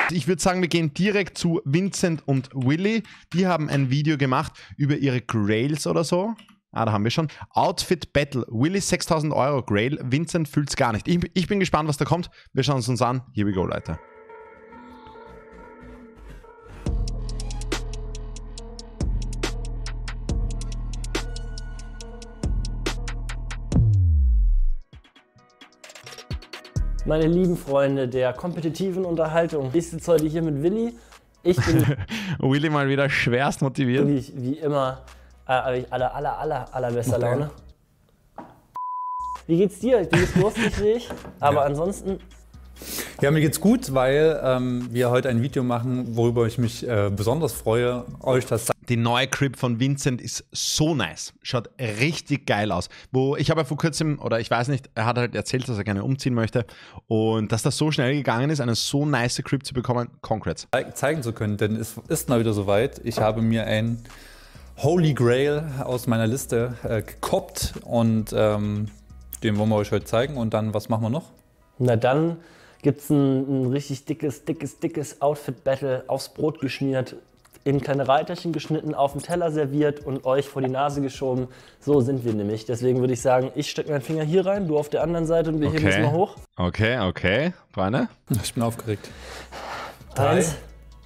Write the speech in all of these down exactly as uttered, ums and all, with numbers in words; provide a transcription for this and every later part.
Ich würde sagen, wir gehen direkt zu Vincent und Willy. Die haben ein Video gemacht über ihre Grails oder so. Ah, da haben wir schon. Outfit Battle. Willy sechstausend Euro Grail. Vincent fühlt's gar nicht. Ich, ich bin gespannt, was da kommt. Wir schauen es uns an. Here we go, Leute. Meine lieben Freunde der kompetitiven Unterhaltung, ich sitze heute hier mit Willy. Ich bin Willy mal wieder schwerst motiviert. Wie, wie immer, äh, aller, aller, aller, allerbester okay. Laune. Wie geht's dir? Du bist lustig, sehe ich. Aber ja. ansonsten... Ja, mir geht's gut, weil ähm, wir heute ein Video machen, worüber ich mich äh, besonders freue, euch das sagen. Die neue Crib von Vincent ist so nice. Schaut richtig geil aus. Wo ich habe ja vor kurzem, oder ich weiß nicht, er hat halt erzählt, dass er gerne umziehen möchte. Und dass das so schnell gegangen ist, eine so nice Crib zu bekommen, congrats. Zeigen zu können, denn es ist mal wieder soweit. Ich habe mir ein Holy Grail aus meiner Liste äh, gekoppt und ähm, den wollen wir euch heute zeigen. Und dann, was machen wir noch? Na dann gibt es ein, ein richtig dickes, dickes, dickes Outfit-Battle aufs Brot geschmiert, in kleine Reiterchen geschnitten, auf dem Teller serviert und euch vor die Nase geschoben. So sind wir nämlich. Deswegen würde ich sagen, ich stecke meinen Finger hier rein, du auf der anderen Seite und wir okay. heben es mal hoch. Okay, okay. Freunde? Ich bin aufgeregt. Eins.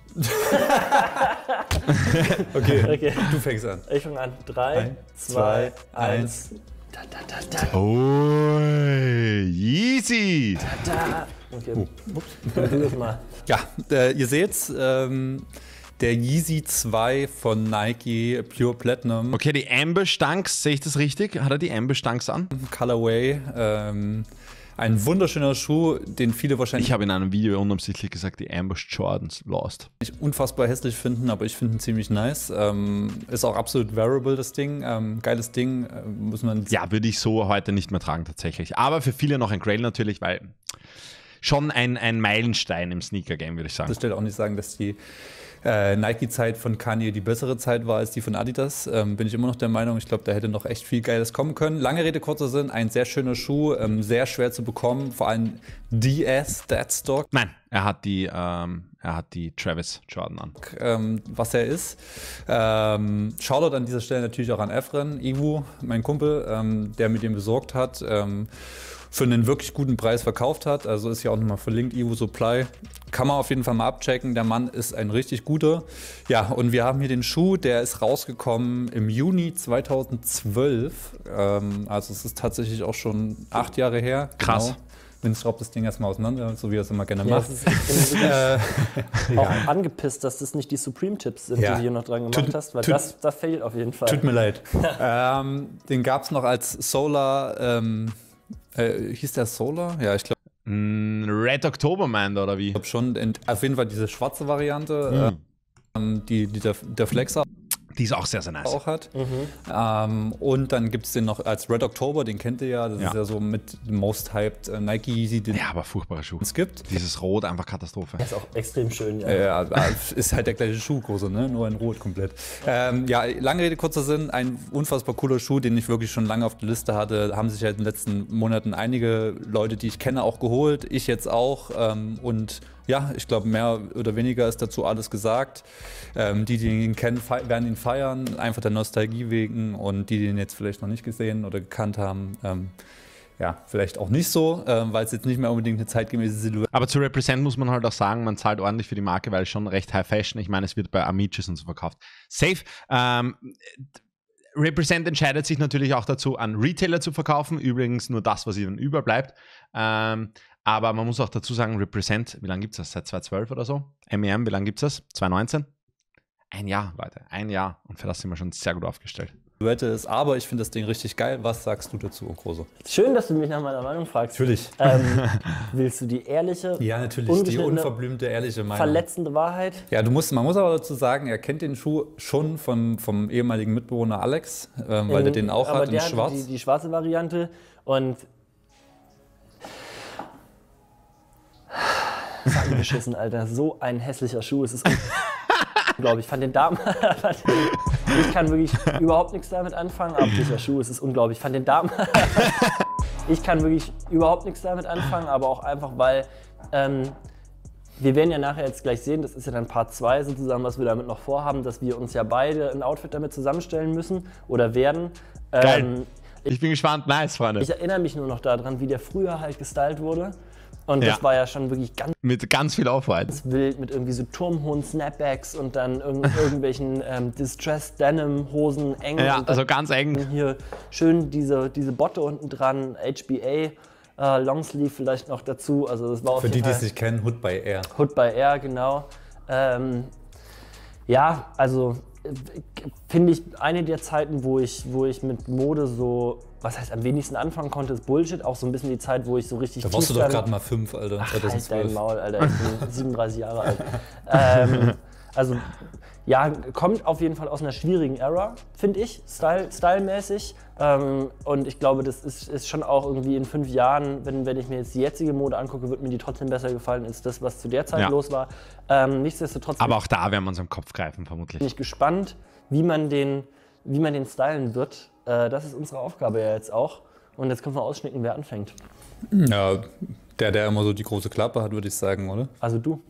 okay. okay, du fängst an. Ich fange an. Drei, zwei, eins. Da, da, da, da. Oh, easy. Da, da. Okay, uh. ups, du das mal. Ja, äh, ihr seht's, ähm, der Yeezy zwei von Nike Pure Platinum. Okay, die Ambush Dunks, sehe ich das richtig? Hat er die Ambush Dunks an? Colorway, ähm, ein wunderschöner Schuh, den viele wahrscheinlich... Ich habe in einem Video unabsichtlich gesagt, die Ambush Jordans lost. Nicht unfassbar hässlich finden, aber ich finde ihn ziemlich nice. Ähm, ist auch absolut wearable, das Ding. Ähm, geiles Ding, äh, muss man... Ja, würde ich so heute nicht mehr tragen tatsächlich. Aber für viele noch ein Grail natürlich, weil... Schon ein, ein Meilenstein im Sneaker-Game, würde ich sagen. Das stellt auch nicht sagen, dass die äh, Nike-Zeit von Kanye die bessere Zeit war als die von Adidas. Ähm, bin ich immer noch der Meinung. Ich glaube, da hätte noch echt viel Geiles kommen können. Lange Rede, kurzer Sinn. Ein sehr schöner Schuh, ähm, sehr schwer zu bekommen. Vor allem D S, Deadstock. Nein, er hat die, ähm, er hat die Travis Jordan an. Ähm, was er ist. Ähm, Shoutout an dieser Stelle natürlich auch an Efren, Iwu, mein Kumpel, ähm, der mit dem besorgt hat. Ähm, für einen wirklich guten Preis verkauft hat. Also ist ja auch nochmal verlinkt, Iwu Supply. Kann man auf jeden Fall mal abchecken. Der Mann ist ein richtig guter. Ja, und wir haben hier den Schuh, der ist rausgekommen im Juni zweitausendzwölf. Ähm, also es ist tatsächlich auch schon acht Jahre her. Krass. Genau. Vince schraubt das Ding erstmal auseinander, so wie er es immer gerne ja, macht. Ist, ich bin äh, auch angepisst, dass das nicht die Supreme-Tipps sind, ja. die du hier noch dran gemacht tut, hast, weil tut, das, das fehlt auf jeden Fall. Tut mir leid. ähm, den gab es noch als Solar... Ähm, Äh, hieß der Solar? Ja, ich glaube. Red October Man oder wie? Ich glaube schon. Auf jeden Fall diese schwarze Variante, mhm. äh, die, die der, der Flexer die ist auch sehr, sehr nice. Auch hat. Mhm. Ähm, und dann gibt es den noch als Red October, den kennt ihr ja. Das ja. ist ja so mit dem most hyped äh, Nike Yeezy, den ja, aber furchtbarer Schuh. Es gibt. Dieses Rot, einfach Katastrophe. Das ist auch extrem schön, ja. Ja, ja, ist halt der gleiche Schuhgröße, ne? Nur in Rot komplett. Ähm, ja, lange Rede, kurzer Sinn. Ein unfassbar cooler Schuh, den ich wirklich schon lange auf der Liste hatte. Haben sich halt in den letzten Monaten einige Leute, die ich kenne, auch geholt. Ich jetzt auch. Ähm, und ja, ich glaube, mehr oder weniger ist dazu alles gesagt. Ähm, die, die ihn kennen, werden ihn feiern, einfach der Nostalgie wegen. Und die, die ihn jetzt vielleicht noch nicht gesehen oder gekannt haben, ähm, ja, vielleicht auch nicht so, ähm, weil es jetzt nicht mehr unbedingt eine zeitgemäße Silhouette. Aber zu Represent muss man halt auch sagen, man zahlt ordentlich für die Marke, weil es schon recht High Fashion. Ich meine, es wird bei Amicis und so verkauft. Safe. Ähm, Represent entscheidet sich natürlich auch dazu, an Retailer zu verkaufen. Übrigens nur das, was ihnen überbleibt. Ähm, aber man muss auch dazu sagen, Represent, wie lange gibt es das? Seit zweitausendzwölf oder so? M E M, wie lange gibt es das? zweitausendneunzehn? Ein Jahr, Leute. Ein Jahr. Und für das sind wir schon sehr gut aufgestellt. Ist, aber ich finde das Ding richtig geil. Was sagst du dazu, Große? Schön, dass du mich nach meiner Meinung fragst. Natürlich. Ähm, willst du die ehrliche, ja, natürlich, die unverblümte, ehrliche Meinung. Verletzende Wahrheit? Ja, du musst, man muss aber dazu sagen, er kennt den Schuh schon vom, vom ehemaligen Mitbewohner Alex, ähm, weil in, der den auch aber hat in der schwarz. Die, die schwarze Variante und beschissen, Alter. So ein hässlicher Schuh. Es ist unglaublich. Ich fand den Damen. Ich kann wirklich überhaupt nichts damit anfangen. Aber dieser Schuh, es ist unglaublich. Ich fand den Damen. Ich kann wirklich überhaupt nichts damit anfangen, aber auch einfach, weil ähm, wir werden ja nachher jetzt gleich sehen, das ist ja dann Part zwei sozusagen, was wir damit noch vorhaben, dass wir uns ja beide ein Outfit damit zusammenstellen müssen oder werden. Geil. Ähm, Ich bin gespannt. Nice, Freunde. ich erinnere mich nur noch daran, wie der früher halt gestylt wurde. Und das Ja. war ja schon wirklich ganz Mit ganz viel Aufwand. wild mit irgendwie so turmhohen Snapbacks und dann irg irgendwelchen ähm, Distressed Denim Hosen eng. Ja, und dann also ganz eng. hier schön diese, diese Botte unten dran, H B A, äh, Longsleeve vielleicht noch dazu. Also das war auf Für jeden die, die Fall es nicht kennen, Hood by Air. Hood by Air, genau. Ähm, ja, also äh, finde ich eine der Zeiten, wo ich, wo ich mit Mode so, was heißt am wenigsten anfangen konnte, ist Bullshit. Auch so ein bisschen die Zeit, wo ich so richtig Da warst du tief doch dann- gerade mal fünf, Alter. Ach, halt dein zweitausendzwölf. Maul, Alter. Ich bin siebenunddreißig Jahre alt. Ähm, also, ja, kommt auf jeden Fall aus einer schwierigen Era, finde ich, Style, stylmäßig. Ähm, und ich glaube, das ist, ist schon auch irgendwie in fünf Jahren, wenn, wenn ich mir jetzt die jetzige Mode angucke, wird mir die trotzdem besser gefallen als das, was zu der Zeit Ja. los war. Ähm, nichtsdestotrotz Aber auch da werden wir uns am Kopf greifen, vermutlich. bin ich gespannt, wie man den, wie man den stylen wird. Äh, das ist unsere Aufgabe ja jetzt auch. Und jetzt können wir ausschnicken, wer anfängt. Ja, der, der immer so die große Klappe hat, würde ich sagen, oder? Also du.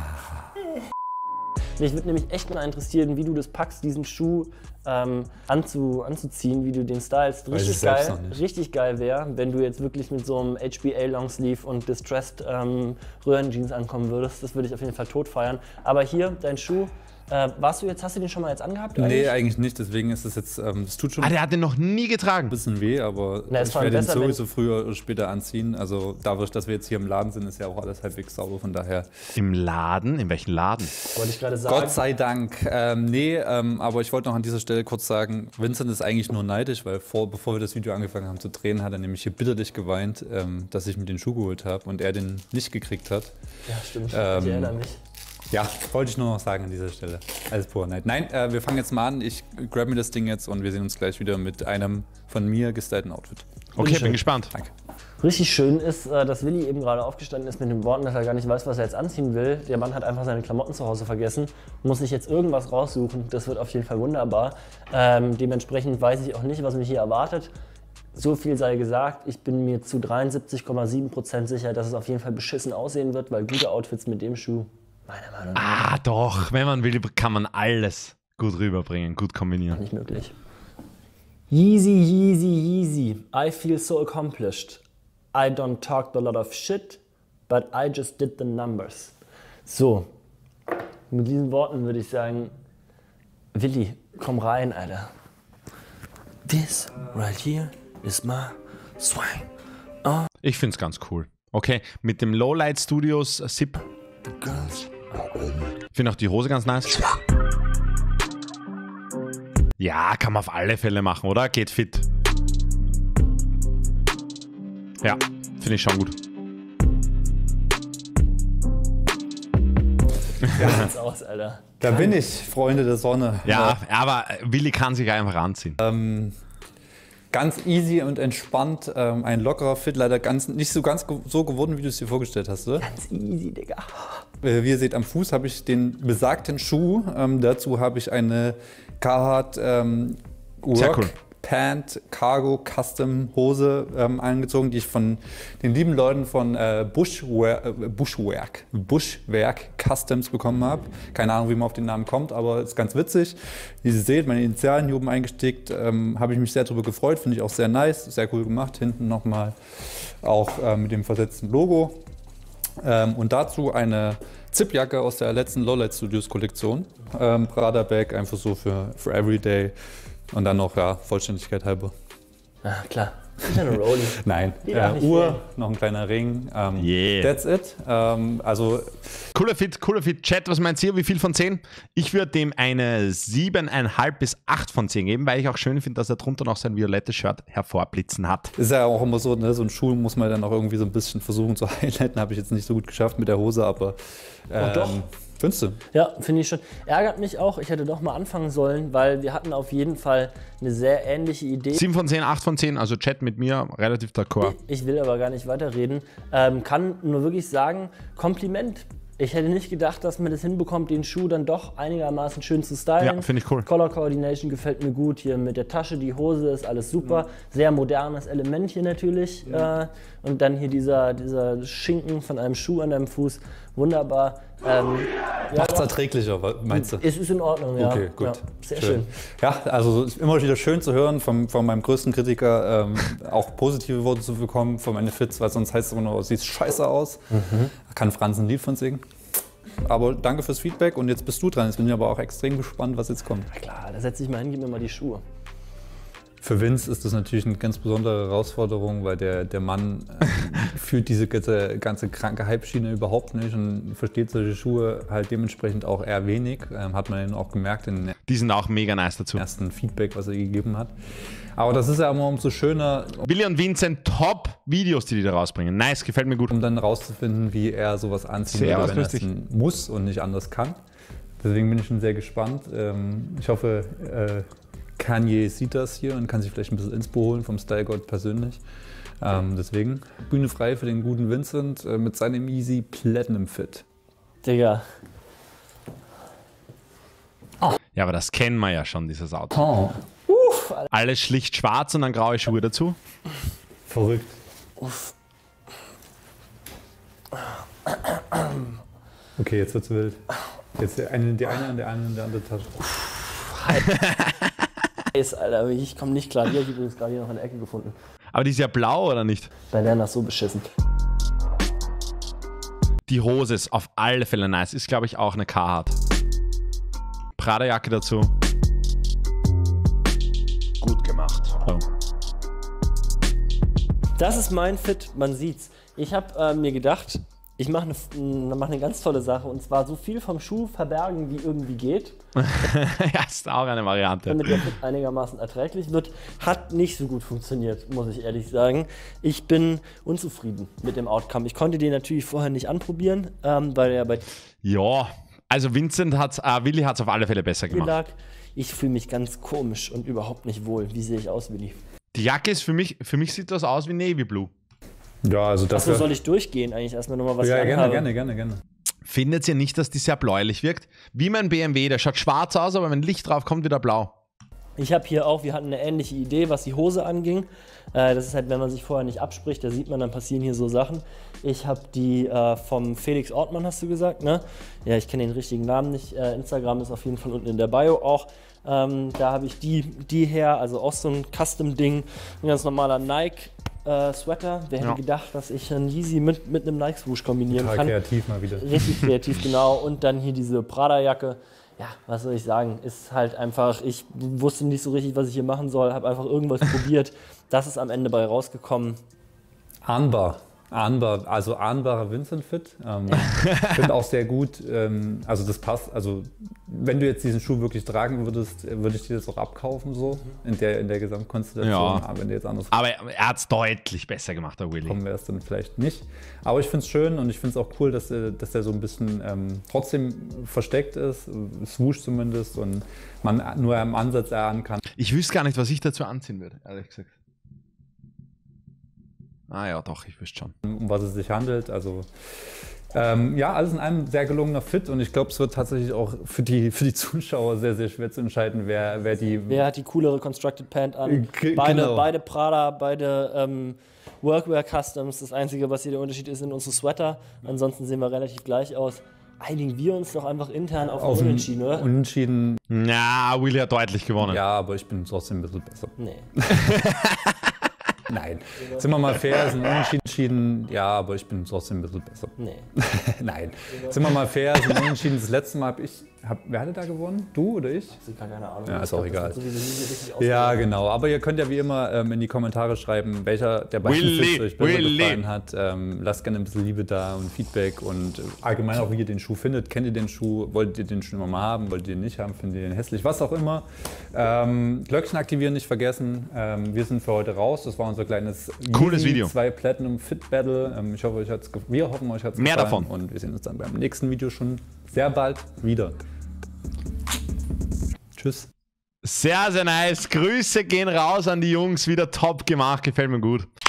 Mich würde nämlich echt mal interessieren, wie du das packst, diesen Schuh ähm, anzu, anzuziehen, wie du den stylst. Weiß ich Richtig selbst geil, noch nicht. richtig geil wäre, wenn du jetzt wirklich mit so einem H B A Longsleeve und Distressed ähm, Röhrenjeans ankommen würdest. Das würde ich auf jeden Fall tot feiern. Aber hier, dein Schuh, äh, warst du jetzt, hast du den schon mal jetzt angehabt? Nee, eigentlich nicht, deswegen ist es jetzt, ähm, es tut schon Ah, ein der hat den noch nie getragen. bisschen weh, aber Na, ist ich vor allem werde ihn besser, wenn- sowieso früher oder später anziehen. Also dadurch, dass wir jetzt hier im Laden sind, ist ja auch alles halbwegs sauber, von daher. Im Laden? In welchem Laden? Wollte ich gerade sagen. Gott sei Dank. Ähm, nee, ähm, aber ich wollte noch an dieser Stelle kurz sagen, Vincent ist eigentlich nur neidisch, weil vor, bevor wir das Video angefangen haben zu drehen, hat er nämlich hier bitterlich geweint, ähm, dass ich mir den Schuh geholt habe und er den nicht gekriegt hat. Ja, stimmt. Ähm, ich erinnere mich. Ja, wollte ich nur noch sagen an dieser Stelle. Alles pur Neid. Nein, äh, wir fangen jetzt mal an. Ich grab mir das Ding jetzt und wir sehen uns gleich wieder mit einem von mir gestylten Outfit. Okay, Bitteschön. bin gespannt. Danke. Richtig schön ist, äh, dass Willi eben gerade aufgestanden ist mit den Worten, dass er gar nicht weiß, was er jetzt anziehen will. Der Mann hat einfach seine Klamotten zu Hause vergessen, muss sich jetzt irgendwas raussuchen. Das wird auf jeden Fall wunderbar. Ähm, dementsprechend weiß ich auch nicht, was mich hier erwartet. So viel sei gesagt, ich bin mir zu dreiundsiebzig Komma sieben Prozent sicher, dass es auf jeden Fall beschissen aussehen wird, weil gute Outfits mit dem Schuh, meiner Meinung nach, Ah, doch. Wenn man will, kann man alles gut rüberbringen, gut kombinieren. nicht möglich. Yeezy, Yeezy, Yeezy. I feel so accomplished. I don't talk a lot of shit, but I just did the numbers. So, mit diesen Worten würde ich sagen, Willi, komm rein, Alter. This right here is my swang. Ich finde es ganz cool. Okay, mit dem Lowlight Studios Zip. Girls. Ich finde auch die Hose ganz nice. Ja, kann man auf alle Fälle machen, oder? Geht fit. Ja, finde ich schon gut. Ja. Sieht's aus, Alter. Da bin ich, Freunde der Sonne. Ja, aber Willi kann sich einfach anziehen. Ähm, ganz easy und entspannt. Ähm, ein lockerer Fit, leider ganz, nicht so ganz ge so geworden, wie du es dir vorgestellt hast. Oder? Ganz easy, Digga. Äh, Wie ihr seht, am Fuß habe ich den besagten Schuh. Ähm, dazu habe ich eine Carhartt ähm, Sehr Work cool. Pant Cargo Custom Hose ähm, angezogen, die ich von den lieben Leuten von äh, Bushwear, äh, Bushwerk, Bushwerk Customs bekommen habe. Keine Ahnung, wie man auf den Namen kommt, aber ist ganz witzig. Wie ihr seht, meine Initialen hier oben eingestickt, ähm, habe ich mich sehr darüber gefreut, finde ich auch sehr nice, sehr cool gemacht. Hinten nochmal auch äh, mit dem versetzten Logo. Ähm, und dazu eine Zipjacke aus der letzten Lowlight Studios Kollektion. Ähm, Prada Bag, einfach so für, für Everyday. Und dann noch, ja, Vollständigkeit halber. Ja, klar. Ich bin eine Rolli. Nein, Die darf äh, nicht Uhr, fehlen. noch ein kleiner Ring. Ähm, Yeah. That's it. Ähm, also, Cooler Fit, cooler Fit. Chat, was meint ihr? Wie viel von zehn? Ich würde dem eine sieben Komma fünf bis acht von zehn geben, weil ich auch schön finde, dass er drunter noch sein violettes Shirt hervorblitzen hat. ist ja auch immer so, ne, so ein Schuh muss man dann auch irgendwie so ein bisschen versuchen zu highlighten. Habe ich jetzt nicht so gut geschafft mit der Hose, aber. Ähm, doch. Findest du? Ja, finde ich schon. Ärgert mich auch, ich hätte doch mal anfangen sollen, weil wir hatten auf jeden Fall eine sehr ähnliche Idee. sieben von zehn, acht von zehn, also Chat mit mir, relativ d'accord. Ich will aber gar nicht weiterreden. Ähm, kann nur wirklich sagen, Kompliment. Ich hätte nicht gedacht, dass man das hinbekommt, den Schuh dann doch einigermaßen schön zu stylen. Ja, finde ich cool. Color Coordination gefällt mir gut. Hier mit der Tasche, die Hose ist alles super. Sehr modernes Element hier natürlich. Ja. Äh, und dann hier dieser, dieser Schinken von einem Schuh an deinem Fuß. Wunderbar. Ähm, ja, Macht's erträglicher, meinst du? Es ist in Ordnung, ja. Okay, gut. Ja, sehr schön. schön. Ja, also immer wieder schön zu hören, vom, von meinem größten Kritiker ähm, auch positive Worte zu bekommen von meine Fits, weil sonst heißt es immer nur, siehst scheiße aus. Mhm. Da kann Franz ein Lied von singen. Aber danke fürs Feedback und jetzt bist du dran. Jetzt bin ich aber auch extrem gespannt, was jetzt kommt. Na klar, da setze ich mal hin, gib mir mal die Schuhe. Für Vince ist das natürlich eine ganz besondere Herausforderung, weil der, der Mann äh, fühlt diese ganze, ganze kranke Hype-Schiene überhaupt nicht und versteht solche Schuhe halt dementsprechend auch eher wenig. Ähm, hat man ihn auch gemerkt in den Die sind auch mega nice dazu. ersten Feedback, was er gegeben hat. Aber das ist ja immer umso schöner, Willi und Vincent, Top-Videos, die die da rausbringen. Nice, gefällt mir gut. um dann rauszufinden, wie er sowas anziehen Sehr würde, wenn er es lustig. denn muss und nicht anders kann. Deswegen bin ich schon sehr gespannt. Ähm, ich hoffe, äh, Kanye sieht das hier und kann sich vielleicht ein bisschen Inspo holen vom Style God persönlich. Ähm, deswegen Bühne frei für den guten Vincent äh, mit seinem Easy Platinum Fit. Digga. Ja, aber das kennen wir ja schon, dieses Auto. Oh. Uff, Alles schlicht schwarz und dann graue Schuhe dazu. Verrückt. Uff. Okay, jetzt wird's wild. Jetzt der eine in die eine und der eine in die andere Tasche. Scheiße, Alter, ich komme nicht klar. Hier, ich habe übrigens gerade hier noch eine Ecke gefunden. Aber die ist ja blau, oder nicht? Bei Werner ist so beschissen. Die Hose ist auf alle Fälle nice. Ist, glaube ich, auch eine Carhartt. Prada-Jacke dazu. Gut gemacht. Oh. Das ist mein Fit, man sieht's. Ich habe äh, mir gedacht, ich mache eine, mach eine ganz tolle Sache und zwar so viel vom Schuh verbergen, wie irgendwie geht, Ja, ist auch eine Variante. damit der Fit einigermaßen erträglich wird. Hat nicht so gut funktioniert, muss ich ehrlich sagen. Ich bin unzufrieden mit dem Outcome. Ich konnte den natürlich vorher nicht anprobieren, ähm, weil er bei Ja, also Vincent hat's, äh, Willi hat es auf alle Fälle besser dir gemacht. lag. Ich fühle mich ganz komisch und überhaupt nicht wohl. Wie sehe ich aus, Willi? Die Jacke ist für mich, für mich sieht das aus wie Navy Blue. Ja, also das Achso, soll ich durchgehen eigentlich erstmal nochmal, was ja, ich gerne, anhabe? gerne, gerne, gerne. Findet ihr nicht, dass die sehr bläulich wirkt? Wie mein B M W, der schaut schwarz aus, aber wenn Licht drauf kommt, wieder blau. Ich habe hier auch, wir hatten eine ähnliche Idee, was die Hose anging. Äh, das ist halt, wenn man sich vorher nicht abspricht, da sieht man, dann passieren hier so Sachen. Ich habe die äh, vom Felix Ortmann, hast du gesagt, ne? Ja, ich kenne den richtigen Namen nicht. Äh, Instagram ist auf jeden Fall unten in der Bio auch. Ähm, da habe ich die, die her, also auch so ein Custom-Ding, ein ganz normaler Nike-Sweater. Wer hätte Ja. gedacht, dass ich einen Yeezy mit, mit einem Nike-Swoosh kombinieren Total kann. kreativ mal wieder. Richtig kreativ, genau. Und dann hier diese Prada-Jacke. Ja, was soll ich sagen? Ist halt einfach, ich wusste nicht so richtig, was ich hier machen soll, habe einfach irgendwas probiert. Das ist am Ende bei rausgekommen. Ahnbar. Ahnbar, also ahnbarer Vincent-Fit. Ähm, ich finde auch sehr gut, ähm, also das passt, also wenn du jetzt diesen Schuh wirklich tragen würdest, würde ich dir das auch abkaufen so, in der, in der Gesamtkonstellation. Ja. Aber wenn du jetzt anders Aber er hat es deutlich besser gemacht, der Willi. kommen, wäre es dann vielleicht nicht. Aber ich finde es schön und ich finde es auch cool, dass, der- dass der so ein bisschen ähm, trotzdem versteckt ist, swoosh zumindest, und man nur im Ansatz erahnen kann. Ich wüsste gar nicht, was ich dazu anziehen würde, ehrlich gesagt. Ah ja, doch, ich wüsste schon. um was es sich handelt. Also ähm, ja, alles in einem sehr gelungener Fit und ich glaube, es wird tatsächlich auch für die, für die Zuschauer sehr, sehr schwer zu entscheiden, wer, wer die... Wer hat die coolere Constructed Pant an? G- Beide, genau. beide Prada, beide ähm, Workwear Customs. Das Einzige, was hier der Unterschied ist, sind unsere Sweater. Ansonsten sehen wir relativ gleich aus. Einigen wir uns doch einfach intern auf, auf den den Unentschieden, oder? Unentschieden, Na, Willi hat deutlich gewonnen. ja, aber ich bin trotzdem ein bisschen besser. Nee. Nein, sind wir mal fair, sind Unentschieden, ja, aber ich bin trotzdem ein bisschen besser. Nee. Nein, sind wir mal fair, sind Unentschieden. Das letzte Mal habe ich, hab, wer hatte da gewonnen? Du oder ich? Ich habe gar keine Ahnung. Ja, ist Ich glaub, auch das egal. wird sowieso nie so richtig Ja, ausgehen. genau. Aber ihr könnt ja wie immer ähm, in die Kommentare schreiben, welcher der beiden Willi, Fits euch besser Willi. gefallen hat. Ähm, lasst gerne ein bisschen Liebe da und Feedback und äh, allgemein auch, wie ihr den Schuh findet. Kennt ihr den Schuh? Wolltet ihr den schon immer mal haben? Wolltet ihr den nicht haben? Findet ihr den hässlich? Was auch immer. Ähm, Glöckchen aktivieren nicht vergessen. Ähm, wir sind für heute raus. Das war unser kleines Cooles Yeezy Video. zwei Platinum Fit Battle. Ähm, ich hoffe, euch hat's ge- wir hoffen, euch hat es Mehr gefallen. davon. Und wir sehen uns dann beim nächsten Video schon sehr bald wieder. Tschüss. Sehr, sehr nice. Grüße gehen raus an die Jungs. Wieder top gemacht. Gefällt mir gut.